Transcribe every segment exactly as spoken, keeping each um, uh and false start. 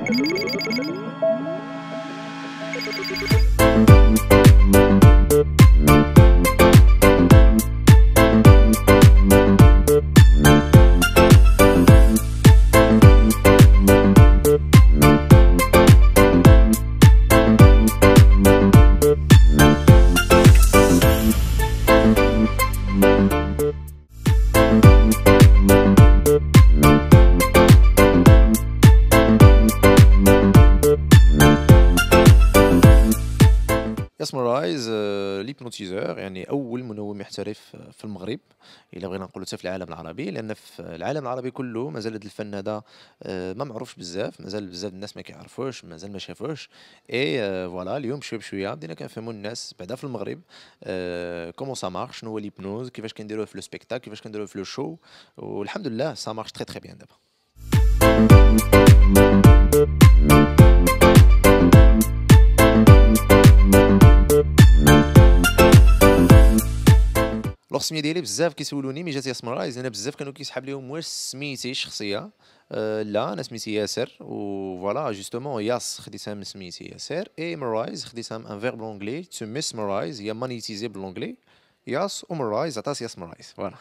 ياسمرايز ليبنوتيزور، يعني اول منوم محترف في المغرب، الا بغينا نقولوا حتى في العالم العربي، لان في العالم العربي كله مازال هذا الفن هذا ما معروفش بزاف، مازال بزاف الناس ما كيعرفوش، مازال ما شافوش. اي فوالا اليوم شويه بشويه بدينا كنفهموا الناس بعدا في المغرب كومون سا مارش، شنو هو ليبنوز، كيفاش كنديروه في لو سبيكتاكل، كيفاش كنديروه في لو شو، والحمد لله سا مارش تري تري بيان دابا. لوغ السميه ديالي بزاف كيسولوني مي جات ياسمرايز، انا بزاف كانوا كيسحاب ليهم واش سميتي الشخصيه. أه لا، انا سميتي ياسر، و فوالا جوستومون ياس خديتها من سميتي ياسر، اي مرايز خديتها من ان فيرب لونجلي تو ميس مرايز، هي مانيتيزي باللونجلي ياس، و مرايز عطاس ياسمرايز فوالا.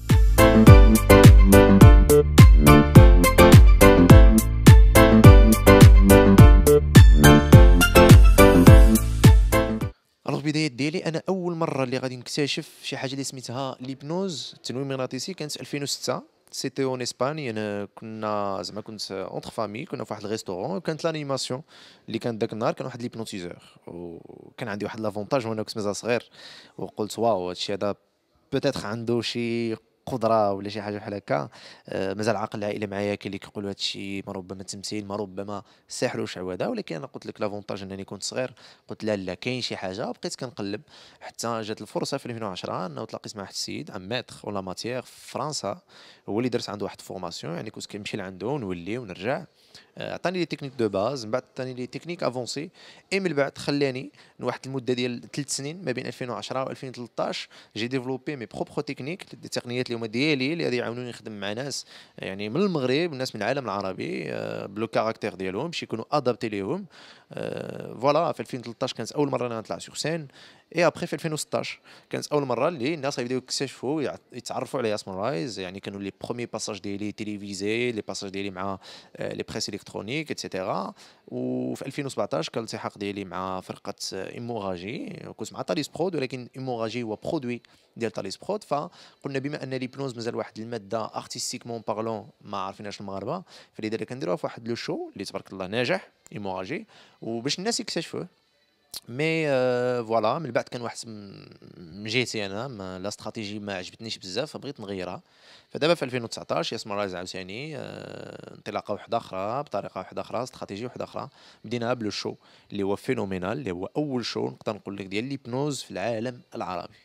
الوغ البدايات ديالي، انا اول مره اللي غادي نكتشف شي حاجه اللي سميتها ليبنوز التنويم المغناطيسي كانت في ألفين وستة، سيتي اون اسباني. انا كنا زعما كنت اونتر فامي، كنا في واحد الريستورون، وكانت لانيماسيون اللي كانت داك النهار كان واحد ليبنوتيزور، وكان عندي واحد لافونتاج وانا كنت مازال صغير، وقلت واو هادشي هذا بوتيتر عنده شي قدره ولا شي حاجه بحال هكا. آه مازال عاقل العائله معايا كاين اللي كيقولوا هادشي ما ربما تمثيل، ما ربما سحر وشعوذه، ولكن انا قلت لك لافونتاج انني كنت صغير، قلت لا لا كاين شي حاجه، بقيت كنقلب حتى جات الفرصه في ألفين وعشرة انه تلاقيت مع واحد السيد ان ميتر ولا ماتيير في فرنسا، هو اللي درت عنده واحد فورماسيون، يعني كنت كنمشي لعنده ونولي ونرجع. عطاني لي تكنيك دو باز، من بعد عطاني لي تكنيك افونسي، اي من بعد خلاني واحد المده ديال ثلاث سنين ما بين ألفين وعشرة و ألفين وثلاثطاش جي ديفلوبي مي بروبر تكنيك، دي تقنيات اللي هما ديالي اللي غادي يعاونوني نخدم مع ناس يعني من المغرب، الناس من العالم العربي بلو كاركتير ديالهم باش يكونوا ادابتي ليهم. فوالا في ألفين وثلاثطاش كانت اول مره انا نطلع سور سين، اي ابري في ألفين وستطاش كانت اول مره اللي الناس غيبداو يكتشفوا يتعرفوا على ياسمرايز، يعني كانوا لي بروميي باساج ديالي تيليفيزي، لي باساج ديالي مع لي بريس الكترونيك ايتترا. وفي ألفين وسبعطاش كان الالتحاق ديالي مع فرقه ايموغاجي، كنت مع تاليس برود، ولكن ايموغاجي هو برودوي ديال تاليس برود، فقلنا بما ان ليبنوز مازال واحد الماده ارتستيكمون بارلون ما عارفينهاش المغاربه، فلذلك كنديروها في واحد لو شو اللي تبارك الله ناجح ايموغاجي، وباش الناس يكتشفوه. مي فوالا من بعد كان واحد من جهتي انا لا استراتيجي ما عجبتنيش بزاف، فبغيت نغيرها. فدابا في ألفين وتسعطاش ياسمرايز عاوتاني انطلاقه واحده اخرى بطريقه واحده اخرى، استراتيجيه واحده اخرى، بديناها بلو شو اللي هو فينومينال، اللي هو اول شو نقدر نقول لك ديال ليبنوز في العالم العربي.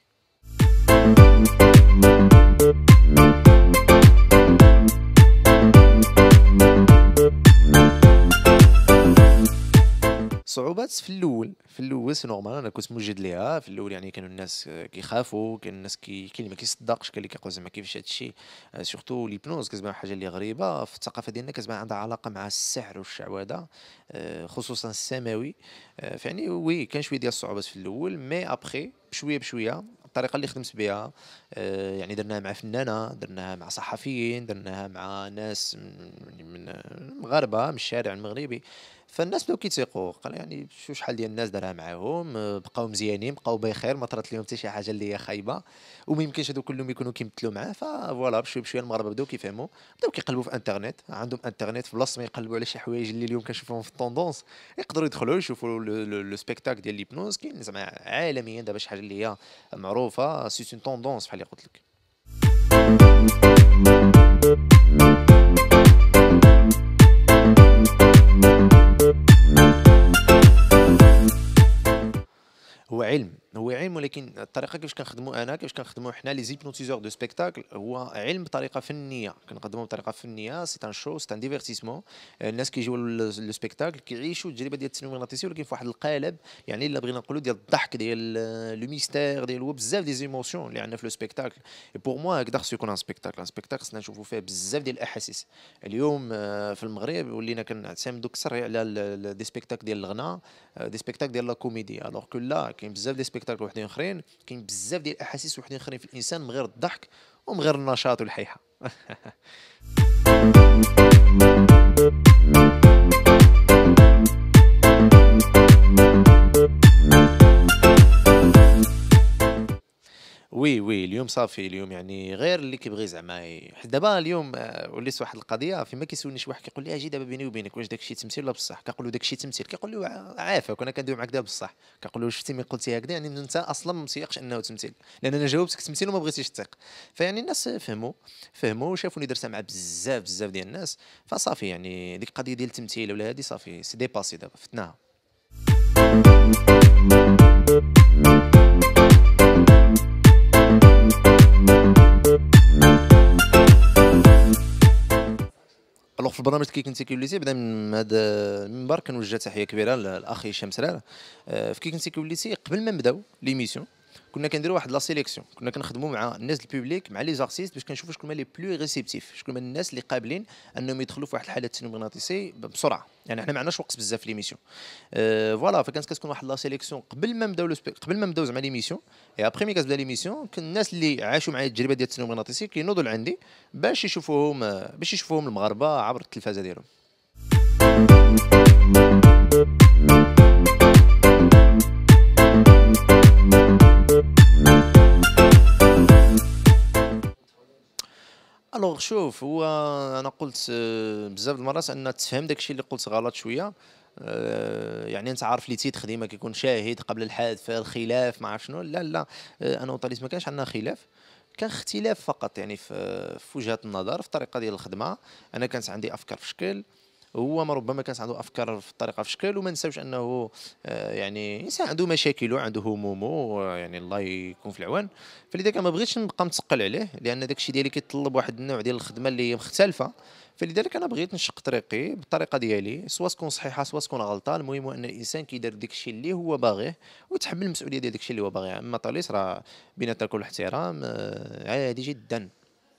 صعوبات في الاول في الاول سي نورمال، انا كنت موجد ليها في الاول، يعني كانوا الناس كيخافوا، كان الناس كي كاين اللي ما كيصدقش، كاين اللي كيقول زعما كيفاش هذا الشيء، سورتو ليبنوز كتبان حاجه اللي غريبه في الثقافه ديالنا، كتبان عندها علاقه مع السحر والشعوذه خصوصا السماوي. فيعني وي كان شويه ديال الصعوبات في الاول، مي ابخي بشويه بشويه الطريقه اللي خدمت بها، يعني درناها مع فنانه، درناها مع صحفيين، درناها مع ناس من المغاربه من الشارع المغربي، فالناس بداو كيتيقوا، قال يعني شو شحال ديال الناس دارها معاهم بقاو مزيانين، بقاو بخير، ما طرات لهم حتى شي حاجه اللي هي خايبه، وما يمكنش هادو كلهم يكونوا كيمثلوا معاه. فوالا بشويه بشويه المغاربه بداو كيفهموا، بداو كيقلبوا في انترنت، عندهم انترنت في بلاصه ما يقلبوا على شي حوايج اللي اليوم كنشوفوهم في الطوندونس، يقدروا يدخلوا يشوفوا لو سبيكتاكل ديال ليبنوز، كاين زعما عالميا دابا شي حاجه اللي هي معروفه، سي اون طوندونس بحال اللي قلت لك. هو علم هو علم، ولكن الطريقه كيفاش كنخدموا انا كيفاش كنخدموا حنا لي زيبنوتيزور دو سبيكتاكل هو علم بطريقه فنيه، كنقدموا بطريقه فنيه. سي ان شو، سي ان ديفيرتيسمون. الناس كيجيو لو سبيكتاكل كيعيشوا التجربه ديال التنويم المغناطيسي، ولكن في واحد القالب، يعني الا بغينا نقولوا ديال الضحك، ديال لو ميستير، ديال هو بزاف دي زيموسيون اللي عندنا في لو سبيكتاكل. اي بور موا هكذا خصو يكون ان سبيكتاكل. ان سبيكتاكل خصنا نشوفوا فيه بزاف ديال الاحاسيس. اليوم آه، في المغرب ولينا كنعتمدوا اكثر على ال- ال- دي سبيكتاكل ديال الغناء، آه، دي سبيكتاكل ديال لا كوميدي، الوغ كو لا كاين بزاف دي سبيكتاكل وحدين اخرين، كاين بزاف ديال الاحاسيس وحدين اخرين في الانسان من غير الضحك ومن غير النشاط والحيحه. وي وي اليوم صافي، اليوم يعني غير اللي كيبغي زعما ي- حيت دابا اليوم آه، وليت واحد القضيه فيما كيسولني شي واحد كيقول لي اجي دابا بيني وبينك واش داك الشيء تمثيل ولا بصح، كنقول له داك الشيء تمثيل، كيقول لي ع- عافاك وانا كندوي معاك دابا بصح، كنقول له شفتي ملي قلتي هكذا يعني انت اصلا ما مسيقش انه تمثيل، لان انا جاوبتك تمثيل وما بغيتيش تثيق. فيعني الناس فهموا، فهموا وشافوني درتها مع بزاف بزاف ديال الناس. فصافي يعني ديك القضيه ديال التمثيل ولا هذه صافي سي ديباسي دابا فتناها. الوغ في البرنامج كي كنتي كيوليتي بدا من هذا المنبر كنوجه تحيه كبيره للاخ هشام سرار. آه، في كي كنتي كيوليتي قبل ما نبداو ليميسيون كنا كنديروا واحد لا سيليكسيون، كنا كنخدموا مع الناس البوبليك مع لي زارتيست باش كنشوفوا شكون هما لي بلو ريسيبتيف، شكون هما الناس اللي قابلين انهم يدخلوا في واحد الحاله التنويم المغناطيسي بسرعه. يعني حنا ما عندناش وقت بزاف في ليميسيون. أه فوالا فكانت كتكون واحد لا سيليكسيون قبل ما نبداو قبل ما نبداو زعما ليميسيون. اي ابخي مي كتبدا ليميسيون كان الناس اللي عاشوا معايا التجربه ديال التنويم المغناطيسي كينوضوا لعندي باش يشوفوهم، باش يشوفوهم المغاربه عبر التلفازه ديالهم. الوغ شوف، هو انا قلت آه، بزاف د المرات ان تفهم داكشي اللي قلت غلط شويه. آه، يعني انت عارف لي تيتخ ديما كيكون شاهد قبل الحادثه، الخلاف ما عرف شنو. لا لا، آه، انا وطاليس ما كانش عندنا خلاف، كان اختلاف فقط يعني في في وجهة النظر في الطريقه ديال الخدمه. انا كانت عندي افكار في شكل، هو ما ربما كانت عنده افكار في الطريقه في شكل. وما نساوش انه آه، يعني انسان عنده مشاكل عنده همومه، آه، يعني الله يكون في العوان. فلذلك ما بغيتش نبقى متقل عليه، لان داك الشيء ديالي كيتطلب واحد النوع ديال الخدمه اللي هي مختلفه. فلذلك انا بغيت نشق طريقي بالطريقه ديالي، سواء تكون صحيحه سواء تكون غلطه. المهم هو ان الانسان كيدير داك الشيء اللي هو باغيه ويتحمل المسؤوليه ديال داك الشيء اللي هو باغيه. اما طاليس راه بيناتنا كل احترام، آه، عادي جدا.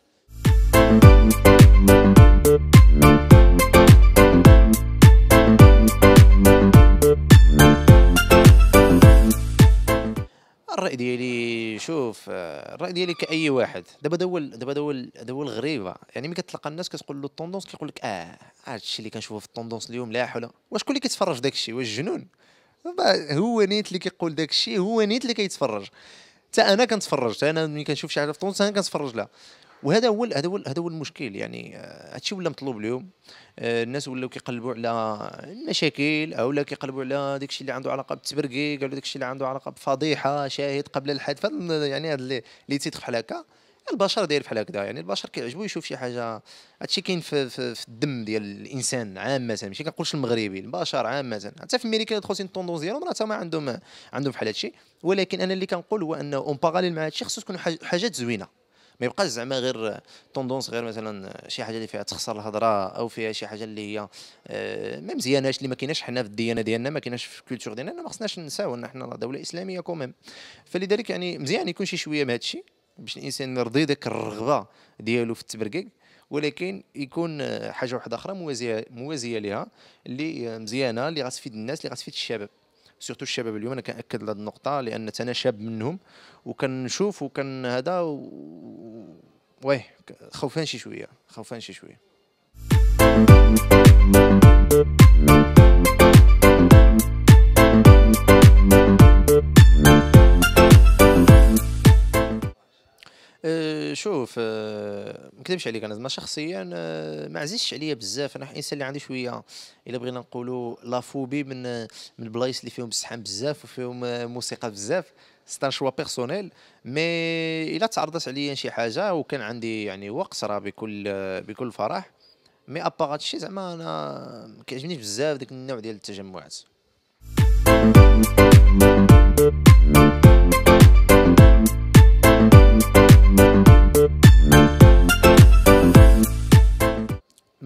الرأي ديالي شوف، آه، الرأي ديالي كأي واحد دابا دول دابا دول دول الغريبة. يعني ملي كتلقى الناس كتقول له الطوندونس كيقول لك اه هذا الشيء اللي كنشوفه في الطوندونس اليوم لا حول. واش كل اللي كيتفرج داك الشيء واش جنون؟ با- هو نيت اللي كيقول داك الشيء، هو نيت اللي كيتفرج. حتى انا كنتفرج، حتى انا ملي كنشوف شي حاجه في الطوندونس انا كنتفرج لها. وهذا هو ال- هذا هو ال- هذا هو المشكل. يعني آه، هادشي ولا مطلوب اليوم. آه، الناس ولاو كيقلبوا على المشاكل، او لا كيقلبوا على داكشي اللي عنده علاقه بالتبرقيق، ولا داكشي اللي عنده علاقه بفضيحه شاهد قبل الحدث. فهاد ال- يعني هاد اللي اللي تيدخل بحال هكا. البشر داير بحال هكذا، يعني البشر كيعجبو يشوف شي حاجه. هادشي كاين في, في, في الدم ديال الانسان عامه، ماشي كنقولش المغربي، البشر عامه. حتى في امريكا دخلتي خوتي الطوندونس ديالهم راه تا ما عندهم عندهم بحال هادشي. ولكن انا اللي كنقول هو انه اون باراليل مع هادشي خصو تكون حاج- حاجات زوينه. ما يبقاش زعما غير طوندونس، غير مثلا شي حاجه اللي فيها تخسر الهضره، او فيها شي حاجه اللي هي آه، ما مزياناش، اللي ما كايناش حنا في الديانه ديالنا، ما كايناش في الكولتور ديالنا. ما خصناش نساو ان حنا دوله اسلاميه كوميم. فلذلك يعني مزيان يكون شي شويه من هادشي باش الانسان يرضي ديك الرغبه ديالو في التبرقيق. ولكن يكون آه، حاجه واحده اخرى موازيه موازيه ليها، اللي آه، مزيانه، اللي غتفيد الناس، اللي غتفيد الشباب. سورتو الشباب اليوم انا كنأكد على هذه النقطه، لان انا شاب منهم وكنشوف وكان هذا و... واه خوفان شي شويه، خوفان شي شويه. أه شوف، أه ما نكذبش عليك، انا زعما شخصيا أه ما عزيزش عليا بزاف. انا انسان اللي عندي شويه، الا بغينا نقولوا لافوبي من من البلايص اللي فيهم الزحام بزاف وفيهم آه، موسيقى بزاف. سي ان شوا بيرسونيل. مي الا تعرضت عليا شي حاجه وكان عندي يعني وقت، راه بكل آه، بكل فرح. مي ابار هادشي زعما انا ما كيعجبنيش بزاف داك النوع ديال التجمعات.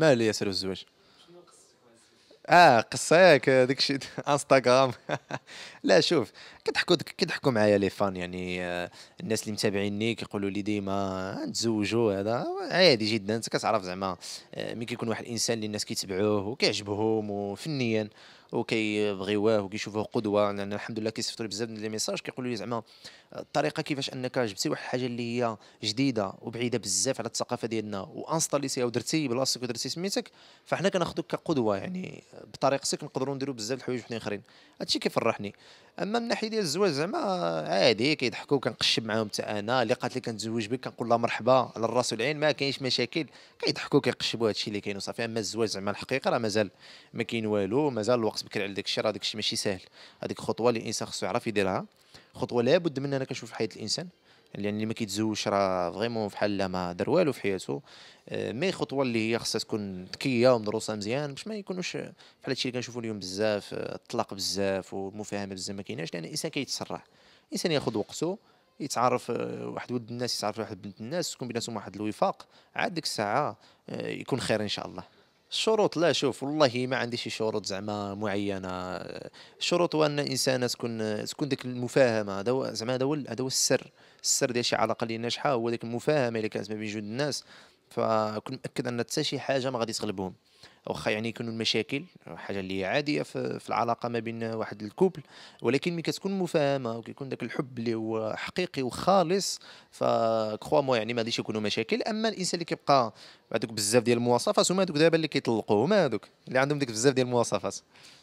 ماله ياسر والزواج؟ اه قصه ياك داك الشيء انستغرام. لا شوف، كيضحكوا كيضحكوا معايا لي فان يعني، آه، الناس اللي متابعيني كيقولوا لي ديما نتزوجوا، هذا عادي جدا. انت كتعرف زعما، آه، ملي كيكون واحد الانسان اللي الناس كيتبعوه وكيعجبهم وفنيا وكيبغيوه وكيشوفوه قدوه، لان الحمد لله كيصيفطوا لي بزاف من لي ميساج كيقولوا لي زعما الطريقه كيفاش انك جبتي واحد الحاجه اللي هي جديده وبعيده بزاف على الثقافه ديالنا وانستاليتيها ودرتي بلاصتك ودرتي سميتك، فحنا كناخذوك كقدوه يعني. بطريقتك نقدروا نديروا بزاف د الحوايج وحدين اخرين. هادشي كيفرحني. اما من ناحيه ديال الزواج زعما عادي، كيضحكوا كنقشب معاهم حتى انا اللي قالت لي كنتزوج بك كنقول لها مرحبا على الراس والعين، ما كاينش مشاكل. كيضحكوا كيقشبوا هادشي اللي كاين وصافي. اما الزواج زعما الحقيقه راه مازال ما كاين والو، مازال الوقت بكري على داك الشيء، راه داك الشيء ماشي ساهل. هذيك خطوه اللي الانسان خصو يعرف يديرها، خطوه لابد منها انا كنشوف في حياه الانسان. يعني اللي ما كيتزوجش راه فريمون فحال لا ما دار والو في حياته. آه، مي خطوه اللي هي خصها تكون ذكيه ومدروسه مزيان باش ما يكونوش بحال هادشي اللي كنشوفوا اليوم بزاف، آه، الطلاق بزاف والمفاهمه بزاف ما كايناش، لان الانسان كيتسرع. الانسان ياخذ وقته، يتعرف، آه، واحد ولد الناس يتعرف واحد بنت الناس، تكون بيناتهم واحد الوفاق، عاد ديك الساعه آه، يكون خير ان شاء الله. الشروط لا شوف والله ما عندي شي شروط زعما معينه. الشروط هو ان الانسان تكون تكون ديك المفاهمه، هذا هو زعما، هذا هو هذا هو السر. السر ديال شي علاقه اللي ناجحه هو ديك المفاهمه اللي كانت ما بين جوج الناس. فكون مأكد ان حتى شي حاجه ما غادي تغلبهم. واخا يعني يكونوا المشاكل حاجه اللي هي عاديه في, في العلاقه ما بين واحد الكوبل، ولكن ملي كتكون مفاهمه وكيكون داك الحب اللي هو حقيقي وخالص، فكخوا مو يعني ما غاديش يكونوا مشاكل. اما الانسان اللي كيبقى هذوك بزاف ديال المواصفات، هما هذوك دابا اللي كيطلقوا، هما هذوك اللي عندهم ديك بزاف ديال المواصفات.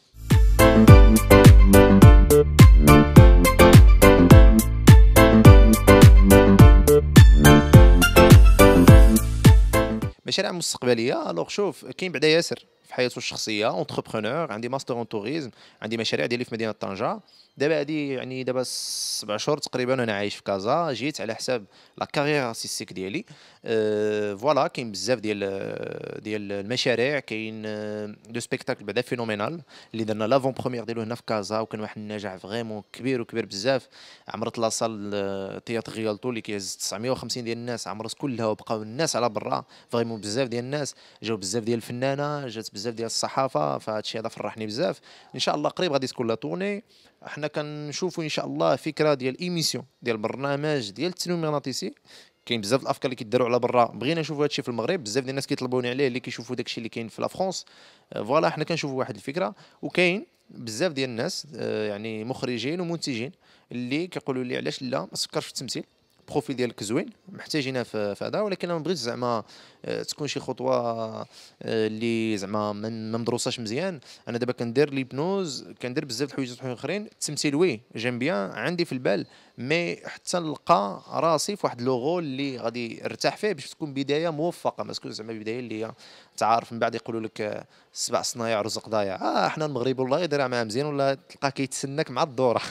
مشاريع مستقبليه، الوغ شوف كاين بعدا ياسر في حياته الشخصيه اونتربرونور. عندي ماستر اون توريزم، عندي مشاريع ديالي في مدينه طنجه. دابا هادي يعني دابا سبع شهور تقريبا وانا عايش في كازا، جيت على حساب لا كارير ارتستيك ديالي. أه فوالا كاين بزاف ديال ديال المشاريع. كاين دو سبيكتاكل بعدا فينومينال اللي درنا لافون بروميير ديالو هنا في كازا، وكان واحد النجاح فريمون كبير وكبير بزاف. عمرت لاصال تياتر ريالتو اللي كيهز تسعمية وخمسين ديال الناس، عمرت كلها وبقاو الناس على برا فريمون. بزاف ديال الناس جاو، بزاف ديال الفنانه جات، بزاف ديال الصحافه، فهاد الشيء هذا فرحني بزاف. ان شاء الله قريب غادي تكون لا تورني. احنا كنشوفوا ان شاء الله فكره ديال ايميسيون ديال برنامج ديال التنويم المغناطيسي. كاين بزاف الافكار اللي كيداروا على برا، بغينا نشوفوا هادشي في المغرب. بزاف ديال الناس كيطلبوني عليه، اللي كيشوفوا داكشي اللي كاين في لا فرونس. آه، فوالا حنا كنشوفوا واحد الفكره. وكاين بزاف ديال الناس، آه، يعني مخرجين ومنتجين اللي كيقولوا لي علاش لا ما تفكرش في التمثيل. البروفيل ديالك زوين، محتاجينها في في هذا، ولكن انا ما بغيتش زعما آه، تكون شي خطوه آه، اللي زعما ما ما مدروساش مزيان. انا دابا كندير ليبنوز، كندير بزاف د الحوايج اخرين. التمثيل وي جيم بيان، عندي في البال، مي حتى نلقى راسي في واحد لوغو اللي غادي ارتاح فيه باش تكون بدايه موفقه، ما تكون زعما بدايه اللي هي تعرف من بعد يقولوا لك آه، سبع صنايع رزق ضايع. اه احنا المغرب والله دايرها معاه مزيان، ولا تلقاه كيتسناك مع الدوره.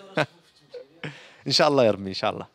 ان شاء الله يا ربي ان شاء الله.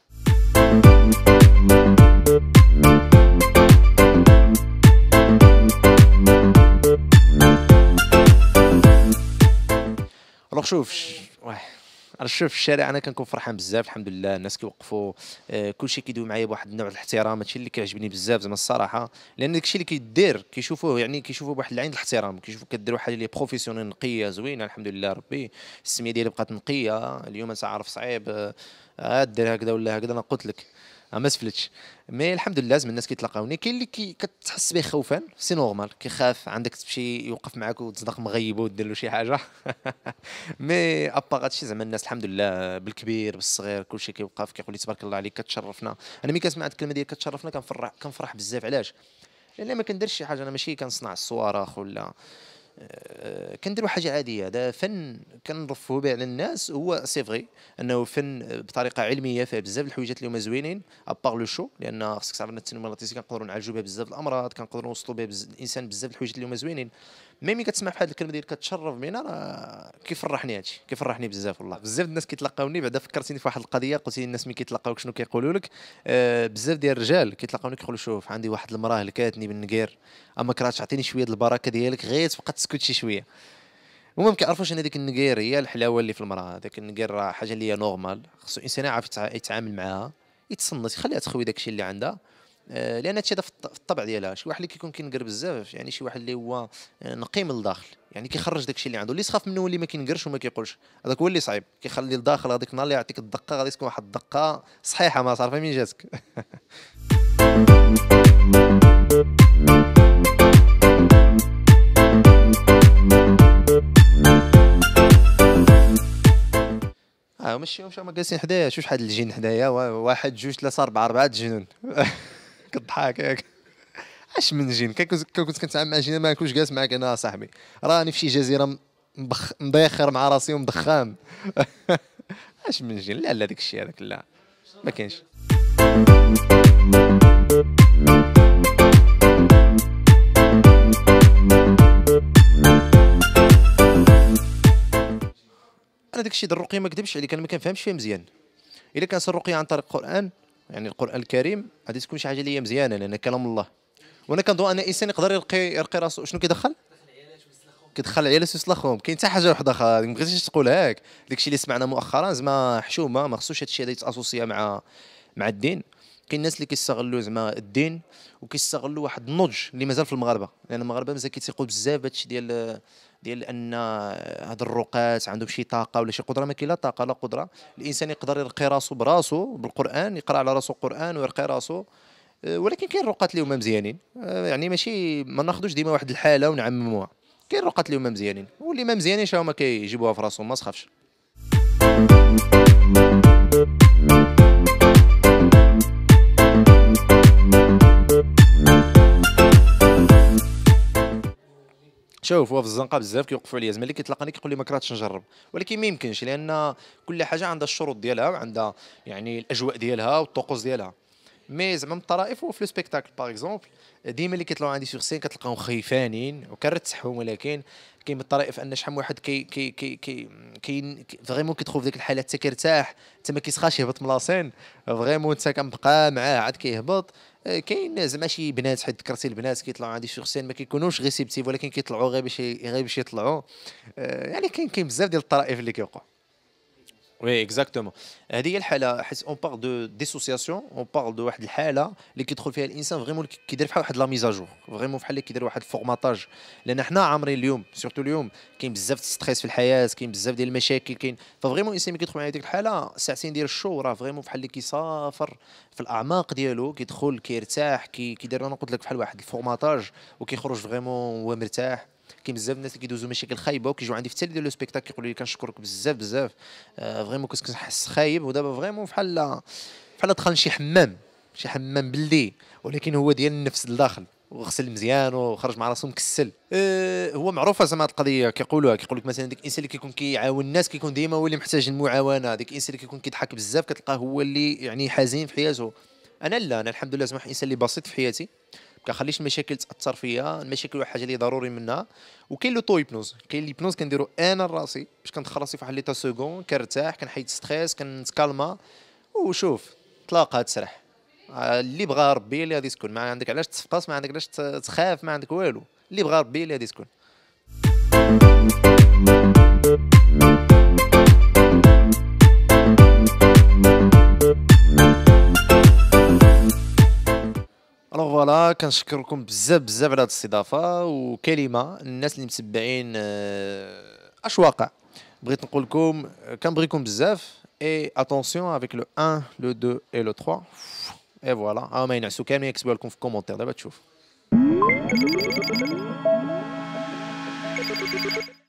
روح شوف ش- واه انا شوف في الشارع انا كنكون فرحان بزاف الحمد لله. الناس كيوقفوا، آه، كلشي كيدوي معايا بواحد النوع ديال الاحترام. هادشي اللي كيعجبني بزاف زعما الصراحه، لان داكشي اللي كيدير كيشوفوه يعني كيشوفوه بواحد العين د الاحترام، كيشوفوا كدير واحد اللي بروفيسيونيل نقيه زوينه الحمد لله ربي. السميه ديالي بقات نقيه. اليوم انت عارف صعيب، آه، آه، دير هكذا ولا هكذا، انا قلت لك آه، ما سفلتش. مي الحمد لله لازم الناس كيتلاقاوني. كاين اللي كي كتحس به خوفان، سي نورمال، كيخاف عندك تمشي يوقف معاك وتصدق مغيبو ودير له شي حاجه. مي ابا هادشي زعما الناس الحمد لله بالكبير بالصغير كلشي كيوقف كيقول لي تبارك الله عليك كتشرفنا. انا ملي كنسمع هاد الكلمه ديال كتشرفنا كنفرح كنفرح بزاف. علاش؟ لان ما كنديرش شي حاجه، انا ماشي كنصنع الصواريخ ولا آه، كنديروا حاجه عاديه. هذا فن كنرفهوا به على الناس. هو سي فغي انه فن بطريقه علميه، فيه بزاف د الحويجات اللي هما زوينين ابار لو شو، لان خصك تعرف ان التنميه المغناطيسيه كنقدروا نعالجوا بها بزاف د الامراض، كنقدروا نوصلوا بها بز... الانسان بزاف د الحويجات اللي هما زوينين. مي ملي كتسمع بحال الكلمه ديال كتشرف بينا، راه كيفرحني هادشي، كيفرحني بزاف والله. بزاف د الناس كيتلقاوني بعدا، فكرتيني في واحد القضيه قلتي لي الناس ملي كيتلاقاوك شنو كيقولوا لك. آه بزاف ديال الرجال كيتلاقاوني كيقولوا شوف عندي واحد المراه هلكاتني بالنكير، اما كرهتش تعطيني شويه د البركه ديالك غير تبقى تسكت شي شويه. هما ما كيعرفوش ان ديك النقير هي الحلاوه اللي في المراه. داك النقير راه حاجه اللي هي نورمال، خصو الانسان يعرف يتع- يتعامل معاها، يتصنت، يخليها تخوي داكشي اللي عندها، آآ لأن هاد الشي هذا في الط في الطبع ديالها، شي واحد اللي كيكون كينقر بزاف يعني شي واحد اللي هو آآ نقي من الداخل، يعني كيخرّج داك الشي اللي عنده، اللي تخاف منه هو اللي ما كينقرش وما كيقولش، هذاك هو اللي صعيب، كيخلي لداخل هذاك النهار اللي يعطيك الدقة غادي تكون واحد الدقة صحيحة ما عارفة منين جاتك. آه ماشي هما جالسين حدايا، شوف شحال الجن حدايا وا واحد، جوج، ثلاثة، أربعة، أربعة د الجنون. كضحك ياك. اش من جن كنت كنت كنتعامل مع جن ما كنتش جالس معاك انا صاحبي، راني في شي جزيره مبخ مبخر مع راسي ومدخان. اش من جن، لا لا داك الشيء هذاك لا ما كاينش. انا داك الشيء د الرقيه ما كذبش عليك انا ما كنفهمش فيه مزيان. الا كانت الرقيه عن طريق القران يعني القران الكريم غادي تكون شي حاجه اللي هي مزيانه لان كلام الله، وانا كنظن ان الانسان يقدر يرقي يرقي راسو. شنو كيدخل؟ كيدخل العيالات ويسلخهم. كاين حتى حاجه وحده اخرى ما بغيتيش تقولها هاك، داكشي اللي سمعنا مؤخرا زعما حشومه، ما خصوش هادشي هذا يتاسوسيا مع مع الدين. كاين الناس اللي كيستغلوا زعما الدين وكيستغلوا واحد النضج اللي مازال في المغاربه، لان المغاربه مازال كيثيقوا بزاف بهادشي ديال ديال ان هاد الرقاة عندهم شي طاقه ولا شي قدره. ما كاين لا طاقه لا قدره، الانسان يقدر يرقي راسو براسو بالقران، يقرا على راسو القران ويرقي راسو. أه، ولكن كاين رقاة اللي هما مزيانين، أه، يعني ماشي ما ناخذوش ديما واحد الحاله ونعمموها. كاين رقاة اللي هما مزيانين واللي ما مزيانينش هما كيجيبوها في راسهم ما تخافش. شوف هو في الزنقه بزاف كيوقفوا عليا زعما اللي كيتلاقاني كيقول لي ما كرهتش نجرب، ولكن ما يمكنش لان كل حاجه عندها الشروط ديالها وعندها يعني الاجواء ديالها والطقوس ديالها. مي زعما من الطرائف وفي لو سبيكتاكل باغ اكزومبل ديما اللي كيطلعوا عندي سيغ سين كتلقاهم خايفانين وكنرتاحهم، ولكن كاين من الطرائف ان شحال من واحد كي كي كي كي كاين فريمون كيدخل في ديك الحاله حتى كيرتاح، حتى ما كيسخاش يهبط من لاسين فريمون انت كنبقى معاه عاد كيهبط. آه، كاين زعما شي بنات حيت ذكرتي البنات كيطلعوا عندي سيغ سين ما كيكونوش ريسيبتيف ولكن كيطلعوا غير باش غير باش يطلعوا. آه، يعني كاين كاين بزاف ديال الطرائف اللي كيوقعوا. وي اكزاكتومون، هذه هي الحاله حيت اون بار دو ديسوسياسيون، اون بار دو واحد الحاله اللي كيدخل فيها الانسان فريمون كيدير بحال واحد لا ميزاجور، فريمون بحال اللي كيدير واحد الفورماتاج. لان حنا عامرين اليوم سورتو اليوم كاين بزاف د ستريس في الحياه، كاين بزاف ديال المشاكل، كاين ففريمون الانسان ملي كيدخل على ديك الحاله ساعتين ديال الشو راه فريمون بحال اللي كيسافر في الاعماق ديالو، كيدخل كيرتاح كي كيدير انا قلت لك بحال واحد الفورماتاج وكيخرج فريمون هو مرتاح. كاين بزاف الناس اللي كيدوزوا مشاكل خايبه وكيجيو عندي في التالي ديال لو سبيكتاكل كيقولوا لي كنشكرك بزاف بزاف. آه فريمون كنت كنحس خايب ودابا فريمون بحال بحال دخل شي حمام شي حمام باللي، ولكن هو ديال النفس لداخل وغسل مزيان وخرج مع راسو مكسل. أه هو معروفه زعما هاد القضيه كيقولوها كيقول لك مثلا ديك الانسان اللي كيكون كيعاون الناس كيكون ديما هو اللي محتاج المعاونه، ديك الانسان اللي كيكون كيضحك بزاف كتلقاه هو اللي يعني حزين في حياته. انا لا انا الحمد لله زعما واحد الانسان اللي بسيط في حياتي، ما كنخليش المشاكل تاثر فيا، المشاكل واحد حاجه اللي ضروري منها. وكاين لو طو هيبنوز، كاين ليبنوز كنديرو انا لراسي باش كندخل راسي في واحد ليتا سكون كنرتاح كنحيد ستريس كنتكالما وشوف طلاقه تسرح. آه، اللي بغى ربي اللي غادي تكون، ما عندك علاش تفقص، ما عندك علاش تخاف، ما عندك والو، اللي بغى ربي اللي غادي تكون. الوغ فوالا كنشكركم بزاف بزاف على هاد الاستضافه. وكلمه الناس اللي متبعين آه، اش واقع بغيت نقول لكم كنبغيكم بزاف اي اتونسيون افيك لو واحد لو اثنين اي لو ثلاثة. اي فوالا ها ما ينعسوا كاملين يكتبوا لكم في الكومونتير دابا تشوف.